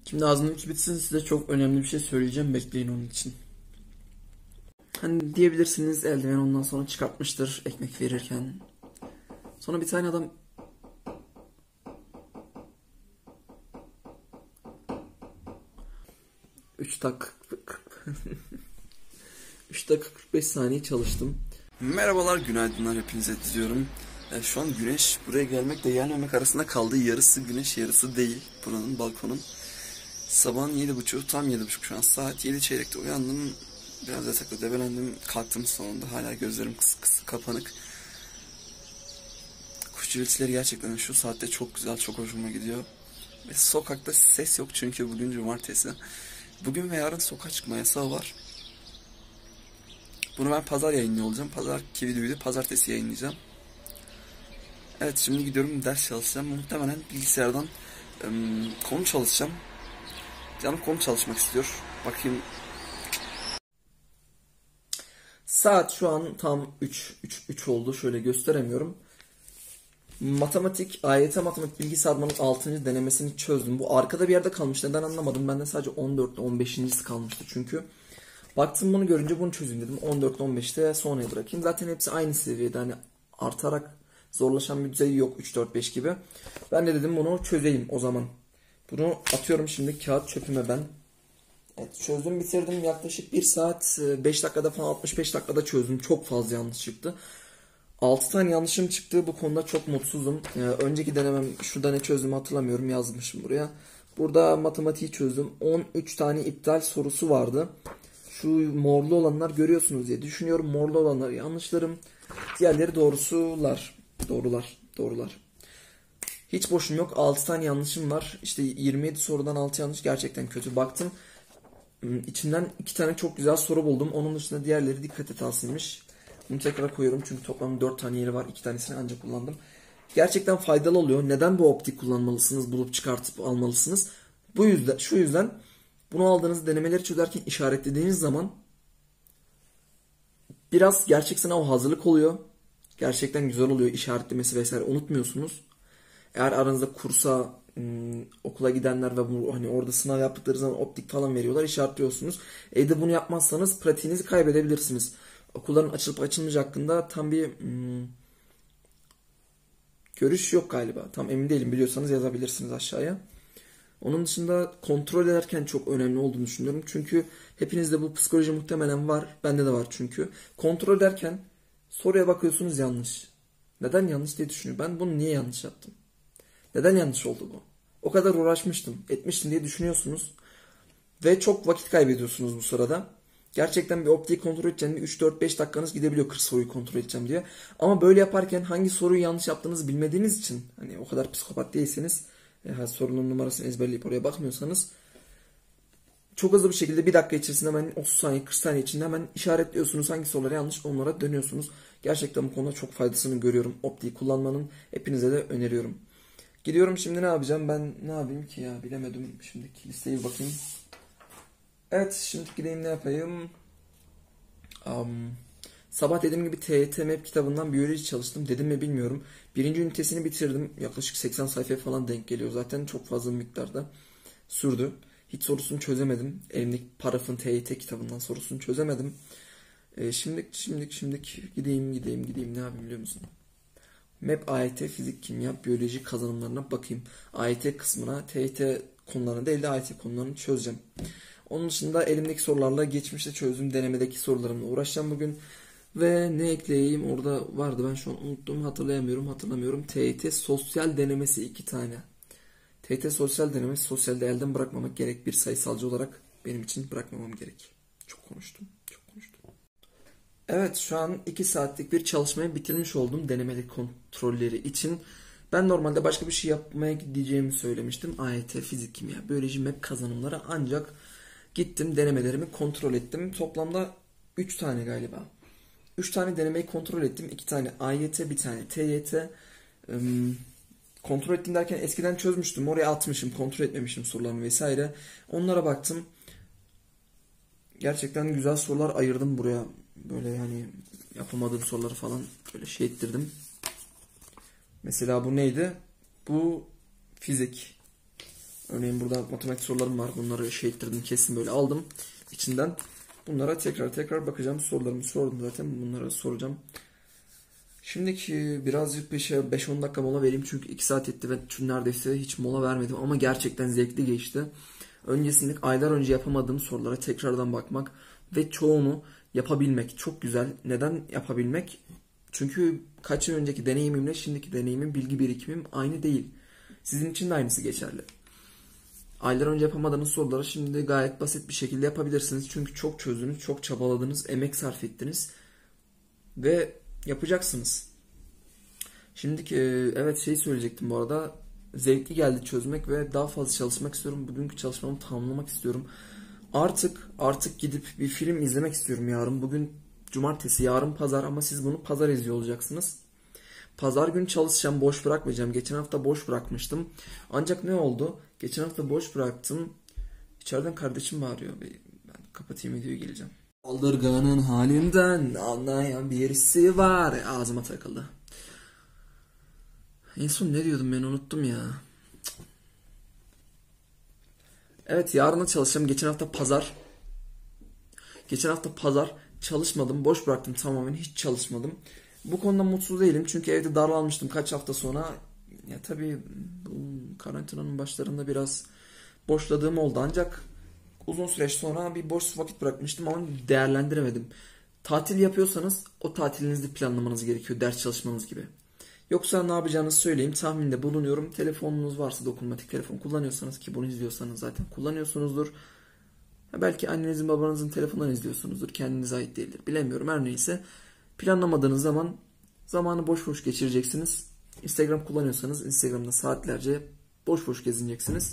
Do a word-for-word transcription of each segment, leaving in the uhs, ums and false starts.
Şimdi ağzımın içi bitsin, size çok önemli bir şey söyleyeceğim, bekleyin onun için. Hani diyebilirsiniz eldiven ondan sonra çıkartmıştır ekmek verirken. Sonra bir tane adam üç dakika üç dakika kırk beş saniye çalıştım. Merhabalar, günaydınlar hepinize diliyorum. Yani şu an güneş buraya gelmekle gelmemek arasında kaldı. Yarısı güneş, yarısı değil buranın, balkonun. Sabahın yedi buçuğu, tam yedi buçuk şu an. Saat yedi çeyrekte uyandım. Biraz yatakta debelendim. Kalktım sonunda. Hala gözlerim kıs kıs kapanık. Kuş cıvıltıları gerçekten şu saatte çok güzel, çok hoşuma gidiyor. Ve sokakta ses yok çünkü bugün cumartesi. Bugün ve yarın sokağa çıkma yasağı var. Bunu ben pazar yayınlıyor olacağım. Pazarki videoyu da pazartesi yayınlayacağım. Evet, şimdi gidiyorum, ders çalışacağım. Muhtemelen bilgisayardan ım, konu çalışacağım. Canım konu çalışmak istiyor. Bakayım. Saat şu an tam üç, üç, üç oldu. Şöyle gösteremiyorum. Matematik, A Y T matematik bilgi sarmanın altıncı denemesini çözdüm. Bu arkada bir yerde kalmış. Neden anlamadım. Bende sadece on dörtte on beşincisi kalmıştı çünkü. Baktım, bunu görünce bunu çözeyim dedim. on dörtte on beşte sonraya bırakayım. Zaten hepsi aynı seviyede. Hani artarak zorlaşan bir düzey yok, üç dört beş gibi. Ben de dedim bunu çözeyim o zaman. Bunu atıyorum şimdi kağıt çöpüme ben. Evet, çözdüm, bitirdim. Yaklaşık bir saat beş dakikada falan, altmış beş dakikada çözdüm. Çok fazla yanlış çıktı. altı tane yanlışım çıktı. Bu konuda çok mutsuzum. Ee, önceki denemem şurada ne çözdüğümü hatırlamıyorum. Yazmışım buraya. Burada matematiği çözdüm. on üç tane iptal sorusu vardı. Şu morlu olanlar görüyorsunuz diye düşünüyorum. Morlu olanlar yanlışlarım. Diğerleri doğrusular. Doğrular. Doğrular. Hiç boşum yok. altı tane yanlışım var. İşte yirmi yedi sorudan altı yanlış. Gerçekten kötü. Baktım. İçinden iki tane çok güzel soru buldum. Onun dışında diğerleri dikkat et alsınmış. Bunu tekrar koyuyorum çünkü toplamda dört tane yeri var. iki tanesini ancak kullandım. Gerçekten faydalı oluyor. Neden bu optik kullanmalısınız? Bulup çıkartıp almalısınız. Bu yüzden, şu yüzden bunu aldığınız denemeleri çözerken işaretlediğiniz zaman biraz gerçek sınav hazırlık oluyor. Gerçekten güzel oluyor işaretlemesi vesaire, unutmuyorsunuz. Eğer aranızda kursa, ım, okula gidenler ve bu, hani orada sınav yaptıkları zaman optik falan veriyorlar, işaretliyorsunuz. Evde bunu yapmazsanız pratiğinizi kaybedebilirsiniz. Okulların açılıp açılmayacak hakkında tam bir ım, görüş yok galiba. Tam emin değilim, biliyorsanız yazabilirsiniz aşağıya. Onun dışında kontrol ederken çok önemli olduğunu düşünüyorum. Çünkü hepinizde bu psikoloji muhtemelen var. Bende de var çünkü. Kontrol ederken soruya bakıyorsunuz, yanlış. Neden yanlış diye düşünüyorum. Ben bunu niye yanlış yaptım? Neden yanlış oldu bu? O kadar uğraşmıştım, etmiştim diye düşünüyorsunuz. Ve çok vakit kaybediyorsunuz bu sırada. Gerçekten bir optiği kontrol edeceğim diye üç dört beş dakikanız gidebiliyor kırk soruyu kontrol edeceğim diye. Ama böyle yaparken hangi soruyu yanlış yaptığınızı bilmediğiniz için, hani o kadar psikopat değilseniz, e, sorunun numarasını ezberleyip oraya bakmıyorsanız, çok hızlı bir şekilde bir dakika içerisinde hemen otuz saniye kırk saniye içinde hemen işaretliyorsunuz. Hangi soruları yanlış, onlara dönüyorsunuz. Gerçekten bu konuda çok faydasını görüyorum. Optiği kullanmanın hepinize de öneriyorum. Gidiyorum şimdi, ne yapacağım? Ben ne yapayım ki ya, bilemedim. Şimdiki listeye bir bakayım. Evet, şimdi gideyim, ne yapayım? Um, sabah dediğim gibi T Y T M E P kitabından biyoloji çalıştım. Dedim mi bilmiyorum. Birinci ünitesini bitirdim. Yaklaşık seksen sayfaya falan denk geliyor. Zaten çok fazla miktarda sürdü. Hiç sorusunu çözemedim. Elimdeki Paraf'ın T Y T kitabından sorusunu çözemedim. Ee, şimdilik şimdilik şimdilik gideyim gideyim gideyim ne yapayım biliyor musun? M E P, A Y T, fizik, kimya, biyoloji kazanımlarına bakayım. A Y T kısmına, T Y T konularını değil de A Y T konularını çözeceğim. Onun dışında elimdeki sorularla geçmişte çözdüğüm denemedeki sorularımla uğraşacağım bugün. Ve ne ekleyeyim, orada vardı, ben şu an unuttum, hatırlayamıyorum hatırlamıyorum. T Y T sosyal denemesi iki tane. T Y T sosyal denemesi, sosyalde elden bırakmamak gerek, bir sayısalcı olarak benim için bırakmamam gerek. Çok konuştum, çok konuştum. Evet, şu an iki saatlik bir çalışmayı bitirmiş oldum denemeli kontrolleri için. Ben normalde başka bir şey yapmaya gideceğimi söylemiştim. A Y T, fizik, kimya, biyoloji, M E P kazanımları, ancak gittim denemelerimi kontrol ettim. Toplamda üç tane galiba. üç tane denemeyi kontrol ettim. iki tane A Y T, bir tane T Y T. Im, kontrol ettim derken eskiden çözmüştüm. Oraya atmışım, kontrol etmemişim sorularını vesaire. Onlara baktım. Gerçekten güzel sorular ayırdım buraya. Böyle yani yapamadığım soruları falan böyle şey ettirdim. Mesela bu neydi? Bu fizik. Örneğin burada matematik sorularım var. Bunları şey ettirdim, kesin böyle aldım içinden. Bunlara tekrar tekrar bakacağım. Sorularımı sordum zaten. Bunları soracağım. Şimdiki birazcık bir beş on dakika mola vereyim. Çünkü iki saat etti ve neredeyse hiç mola vermedim. Ama gerçekten zevkli geçti. Öncesinde aylar önce yapamadığım sorulara tekrardan bakmak ve çoğunu yapabilmek çok güzel. Neden yapabilmek? Çünkü kaç yıl önceki deneyimimle şimdiki deneyimim, bilgi birikimim aynı değil. Sizin için de aynısı geçerli. Aylar önce yapamadığınız soruları şimdi gayet basit bir şekilde yapabilirsiniz. Çünkü çok çözdünüz, çok çabaladınız, emek sarf ettiniz ve yapacaksınız. Şimdiki evet şey söyleyecektim bu arada. Zevkli geldi çözmek ve daha fazla çalışmak istiyorum. Bugünkü çalışmamı tamamlamak istiyorum. Artık artık gidip bir film izlemek istiyorum yarın. Bugün cumartesi, yarın pazar ama siz bunu pazar izliyor olacaksınız. Pazar günü çalışacağım, boş bırakmayacağım. Geçen hafta boş bırakmıştım. Ancak ne oldu? Geçen hafta boş bıraktım. İçeriden kardeşim bağırıyor. Ben kapatayım, videoyu geleceğim. Aldırganın halinden anlayan birisi var. Ağzıma takıldı. En son ne diyordum, ben unuttum ya. Evet, yarına çalışacağım. Geçen hafta pazar. Geçen hafta pazar çalışmadım. Boş bıraktım tamamen. Hiç çalışmadım. Bu konuda mutsuz değilim. Çünkü evde darlanmıştım kaç hafta sonra. Ya tabii bu karantinanın başlarında biraz boşladığım oldu. Ancak uzun süreç sonra bir boş vakit bırakmıştım ama değerlendiremedim. Tatil yapıyorsanız o tatilinizi planlamanız gerekiyor. Ders çalışmanız gibi. Yoksa ne yapacağınızı söyleyeyim. Tahminde bulunuyorum. Telefonunuz varsa, dokunmatik telefon kullanıyorsanız, ki bunu izliyorsanız zaten kullanıyorsunuzdur. Belki annenizin babanızın telefonundan izliyorsunuzdur. Kendinize ait değildir. Bilemiyorum, her neyse. Planlamadığınız zaman zamanı boş boş geçireceksiniz. Instagram kullanıyorsanız Instagram'da saatlerce boş boş gezineceksiniz.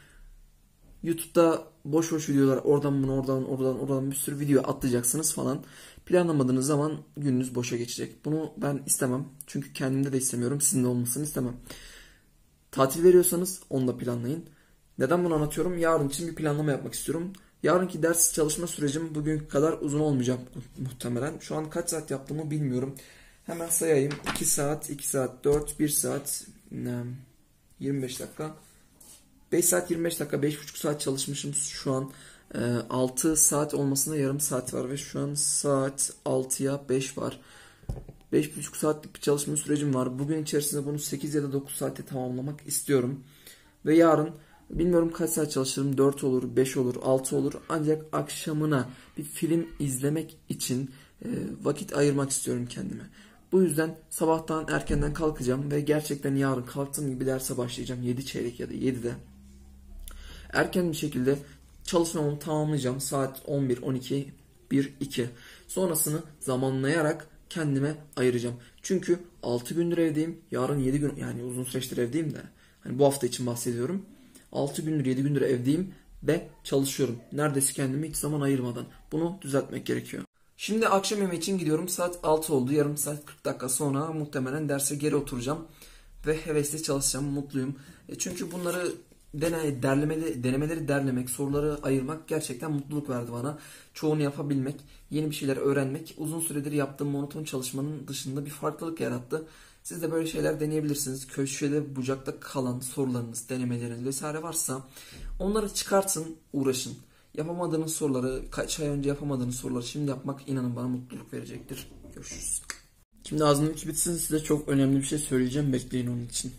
YouTube'da boş boş videolar, oradan bunu oradan oradan oradan bir sürü video atlayacaksınız falan. Planlamadığınız zaman gününüz boşa geçecek. Bunu ben istemem. Çünkü kendimde de istemiyorum. Sizin de olmasını istemem. Tatil veriyorsanız onu da planlayın. Neden bunu anlatıyorum? Yarın için bir planlama yapmak istiyorum. Yarınki ders çalışma sürecim bugünkü kadar uzun olmayacak muhtemelen. Şu an kaç saat yaptığımı bilmiyorum. Hemen sayayım. iki saat, iki saat, dört, bir saat, yirmi beş dakika. beş saat yirmi beş dakika, beş buçuk saat çalışmışım şu an. altı saat olmasına yarım saat var ve şu an saat altıya beş var. beş buçuk saatlik bir çalışma sürecim var. Bugün içerisinde bunu sekiz ya da dokuz saate tamamlamak istiyorum. Ve yarın bilmiyorum kaç saat çalışırım. dört olur, beş olur, altı olur. Ancak akşamına bir film izlemek için e, vakit ayırmak istiyorum kendime. Bu yüzden sabahtan erkenden kalkacağım ve gerçekten yarın kalktığım gibi derse başlayacağım. yedi çeyrek ya da yedide. Erken bir şekilde çalışmamı tamamlayacağım. Saat on bir, on iki, bir, iki. Sonrasını zamanlayarak kendime ayıracağım. Çünkü altı gündür evdeyim. Yarın yedi gün, yani uzun süreçtir evdeyim de. Hani bu hafta için bahsediyorum. altı gündür, yedi gündür evdeyim ve çalışıyorum. Neredeyse kendime hiç zaman ayırmadan. Bunu düzeltmek gerekiyor. Şimdi akşam yemeği için gidiyorum. Saat altı oldu. Yarım saat kırk dakika sonra muhtemelen derse geri oturacağım. Ve hevesli çalışacağım. Mutluyum. E çünkü bunları dene, derlemeli, denemeleri derlemek, soruları ayırmak gerçekten mutluluk verdi bana. Çoğunu yapabilmek, yeni bir şeyler öğrenmek, uzun süredir yaptığım monoton çalışmanın dışında bir farklılık yarattı. Siz de böyle şeyler deneyebilirsiniz. Köşede bucakta kalan sorularınız, denemeleriniz vesaire varsa onları çıkartın, uğraşın. Yapamadığınız soruları, kaç ay önce yapamadığınız soruları şimdi yapmak inanın bana mutluluk verecektir. Görüşürüz. Şimdi ağzımın içi bitsin, size çok önemli bir şey söyleyeceğim. Bekleyin onun için.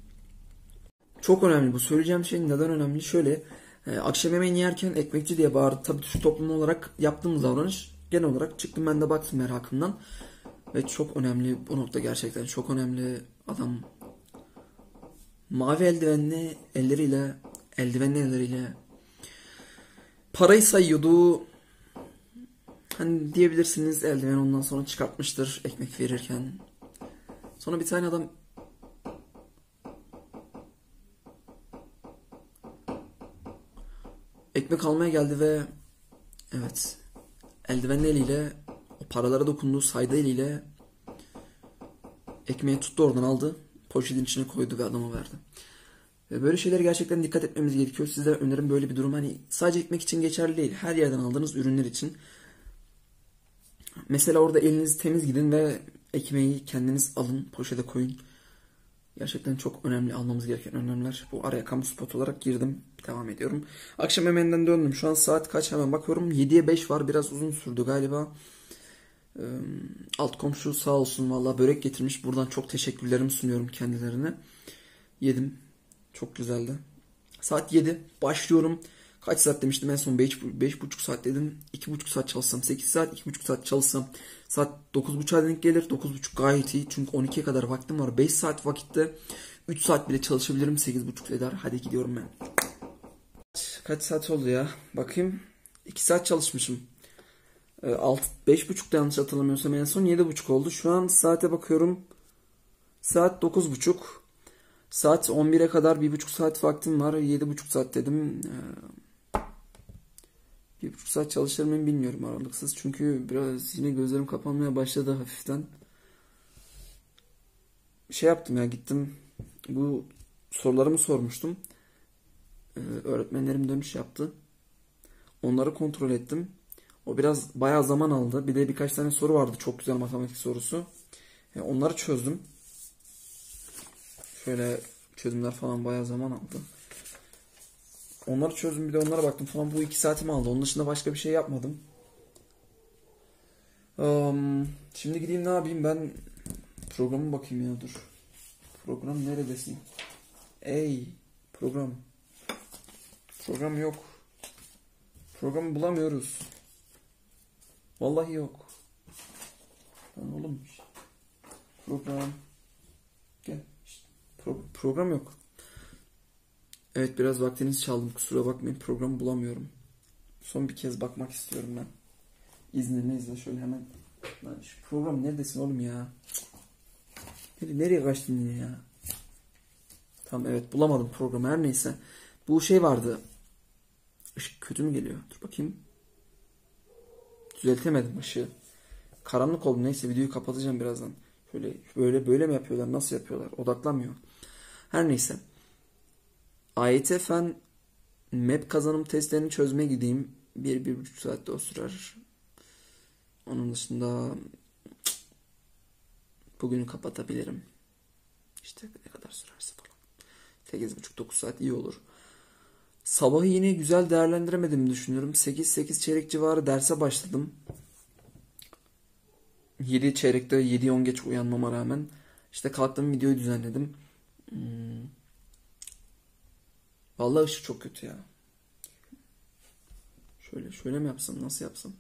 Çok önemli bu. Söyleyeceğim şey neden önemli? Şöyle, e, akşam yemeğini yerken ekmekçi diye bağırdı. Tabii şu toplum olarak yaptığımız davranış, genel olarak çıktım ben de baktım merakımdan. Ve çok önemli, bu nokta gerçekten çok önemli. Adam mavi eldivenli elleriyle, eldivenli elleriyle parayı sayıyordu. Hani diyebilirsiniz eldiven ondan sonra çıkartmıştır ekmek verirken. Sonra bir tane adam ekmek almaya geldi ve evet, eldivenli eliyle o paralara dokunduğu saydı eliyle ekmeği tuttu, oradan aldı, poşetin içine koydu ve adama verdi. Ve böyle şeylere gerçekten dikkat etmemiz gerekiyor. Size önerim böyle bir durum. Hani sadece ekmek için geçerli değil. Her yerden aldığınız ürünler için. Mesela orada eliniz temiz gidin ve ekmeği kendiniz alın, poşete koyun. Gerçekten çok önemli, almamız gereken önlemler. Bu araya kamu spot olarak girdim. Devam ediyorum. Akşam yemeğinden döndüm. Şu an saat kaç, hemen bakıyorum. yediye beş var. Biraz uzun sürdü galiba. Ee, alt komşu sağ olsun valla börek getirmiş. Buradan çok teşekkürlerimi sunuyorum kendilerine. Yedim. Çok güzeldi. Saat yedi. Başlıyorum. Kaç saat demiştim en son? beş buçuk saat dedim. iki buçuk saat çalışsam sekiz saat. iki buçuk saat çalışsam saat dokuz buçuğa denk gelir. dokuz buçuk gayet iyi. Çünkü on ikiye kadar vaktim var. beş saat vakitte üç saat bile çalışabilirim. sekiz buçuk eder. Hadi gidiyorum ben. Kaç saat oldu ya? Bakayım. iki saat çalışmışım. beş buçukta yanlış hatırlamıyorsam en son yedi buçuk oldu. Şu an saate bakıyorum. Saat dokuz buçuk. Saat on bire kadar bir buçuk saat vaktim var. yedi buçuk saat dedim. Bir buçuk saat çalışır mıyım bilmiyorum aralıksız. Çünkü biraz yine gözlerim kapanmaya başladı hafiften. Şey yaptım ya, gittim. Bu sorularımı sormuştum. Ee, öğretmenlerim dönüş yaptı. Onları kontrol ettim. O biraz bayağı zaman aldı. Bir de birkaç tane soru vardı. Çok güzel matematik sorusu. Yani onları çözdüm. Şöyle çözümler falan bayağı zaman aldı. Onları çözdüm, bir de onlara baktım falan. Bu iki saatimi aldı. Onun dışında başka bir şey yapmadım. Um, şimdi gideyim ne yapayım ben, programa bakayım ya, dur. Program neredesin? Ey program. Program yok. Programı bulamıyoruz. Vallahi yok. Lan oğlum. Program. Gel. Pro program yok. Evet, biraz vaktinizi çaldım. Kusura bakmayın. Programı bulamıyorum. Son bir kez bakmak istiyorum ben. İzninizle şöyle hemen. Lan şu program neredesin oğlum ya? Nereye, nereye kaçtın yine ya? Tamam, evet, bulamadım programı, her neyse. Bu şey vardı. Işık kötü mü geliyor? Dur bakayım. Düzeltemedim ışığı. Karanlık oldu, neyse videoyu kapatacağım birazdan. Şöyle böyle böyle mi yapıyorlar? Nasıl yapıyorlar? Odaklamıyor. Her neyse. A Y T Fen map kazanım testlerini çözmeye gideyim. Bir, bir buçuk saatte o sürer. Onun dışında bugünü kapatabilirim. İşte ne kadar sürerse falan. sekiz buçuk dokuz saat iyi olur. Sabahı yine güzel değerlendiremedim düşünüyorum. sekiz sekiz çeyrek civarı derse başladım. yedi çeyrekte yedi on geç uyanmama rağmen. İşte kalktım, videoyu düzenledim. Hmm. Vallahi ışık çok kötü ya. Şöyle şöyle mi yapsam, nasıl yapsam?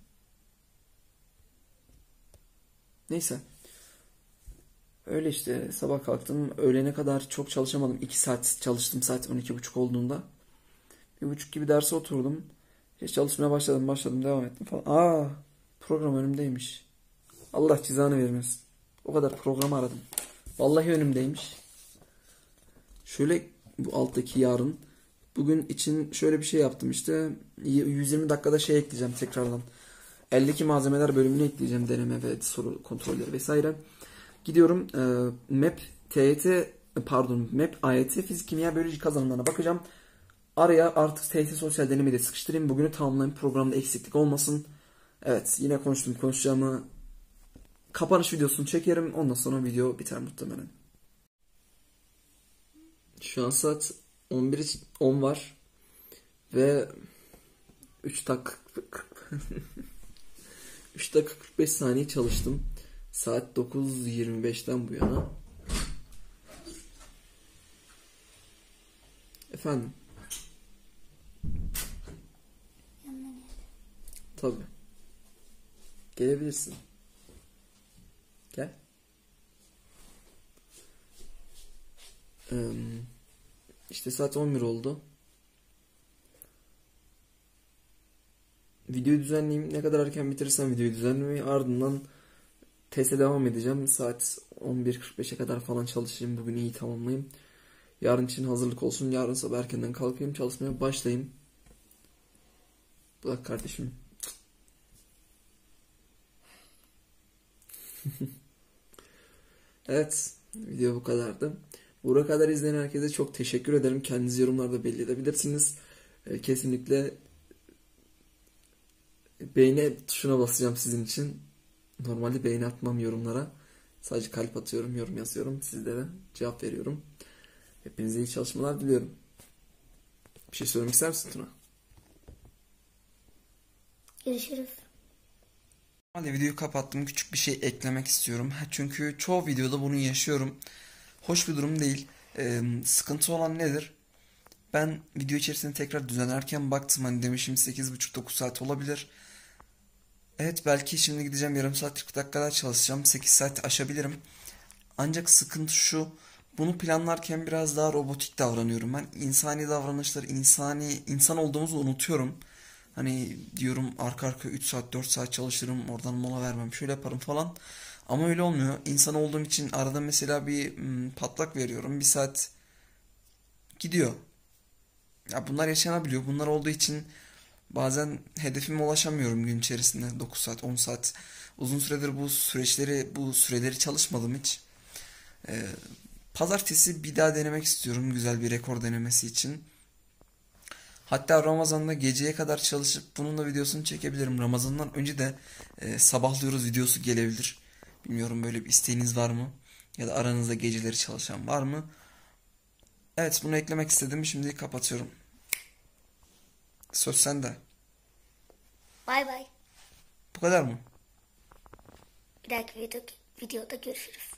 Neyse. Öyle işte, sabah kalktım. Öğlene kadar çok çalışamadım. iki saat çalıştım, saat on iki buçuk olduğunda. Bir buçuk gibi derse oturdum. Hiç çalışmaya başladım başladım devam ettim falan. Aa, program önümdeymiş. Allah cezanı vermesin. O kadar programı aradım. Vallahi önümdeymiş. Şöyle bu alttaki yarın. Bugün için şöyle bir şey yaptım işte. yüz yirmi dakikada şey ekleyeceğim tekrardan. eldeki malzemeler bölümünü ekleyeceğim. Deneme ve soru kontrolleri vesaire. Gidiyorum. E, map T Y T pardon map A Y T fizik kimya biyoloji kazanımlarına bakacağım. Araya artık T Y T sosyal denemeyi de sıkıştırayım. Bugünü tamamlayayım. Programda eksiklik olmasın. Evet, yine konuştum konuşacağımı. Kapanış videosunu çekerim. Ondan sonra video biter muhtemelen. Şu an saat on bir on var. Ve üç dakika üç dakika kırk beş saniye çalıştım. Saat dokuz yirmi beşten bu yana. Efendim? Tabii. Gelebilirsin. Gel. Ee, işte saat on bir oldu. Videoyu düzenleyeyim. Ne kadar erken bitirirsem videoyu düzenlemeyi, ardından teste devam edeceğim. Saat on bir kırk beşe kadar falan çalışayım. Bugün iyi tamamlayayım. Yarın için hazırlık olsun. Yarın sabah erkenden kalkayım, çalışmaya başlayayım. Bırak kardeşim. Evet. Video bu kadardı. Buraya kadar izleyen herkese çok teşekkür ederim. Kendinizi yorumlarda belli edebilirsiniz. Kesinlikle beğeni tuşuna basacağım sizin için. Normalde beğeni atmam yorumlara. Sadece kalp atıyorum, yorum yazıyorum. Sizlere cevap veriyorum. Hepinize iyi çalışmalar diliyorum. Bir şey söylemek ister misin Tuna? Görüşürüz. Hadi videoyu kapattım. Küçük bir şey eklemek istiyorum. Çünkü çoğu videoda bunu yaşıyorum. Hoş bir durum değil. Ee, sıkıntı olan nedir? Ben video içerisinde tekrar düzenlerken baktım. Hani demişim sekiz buçuk dokuz saat olabilir. Evet, belki şimdi gideceğim yarım saat kırk dakika daha çalışacağım. sekiz saat aşabilirim. Ancak sıkıntı şu. Bunu planlarken biraz daha robotik davranıyorum. Ben insani davranışları, insani insan olduğumuzu unutuyorum. Hani diyorum arka arka üç saat dört saat çalışırım, oradan mola vermem, şöyle yaparım falan. Ama öyle olmuyor. İnsan olduğum için arada mesela bir hmm, patlak veriyorum. Bir saat gidiyor. Ya bunlar yaşanabiliyor. Bunlar olduğu için bazen hedefime ulaşamıyorum gün içerisinde. dokuz saat, on saat. Uzun süredir bu süreçleri, bu süreleri çalışmadım hiç. Ee, Pazartesi bir daha denemek istiyorum güzel bir rekor denemesi için. Hatta Ramazan'da geceye kadar çalışıp bunun da videosunu çekebilirim. Ramazan'dan önce de e, sabahlıyoruz videosu gelebilir. Bilmiyorum, böyle bir isteğiniz var mı? Ya da aranızda geceleri çalışan var mı? Evet, bunu eklemek istedim. Şimdi kapatıyorum. Söz sende. Bay bay. Bu kadar mı? Bir dahaki video, videoda görüşürüz.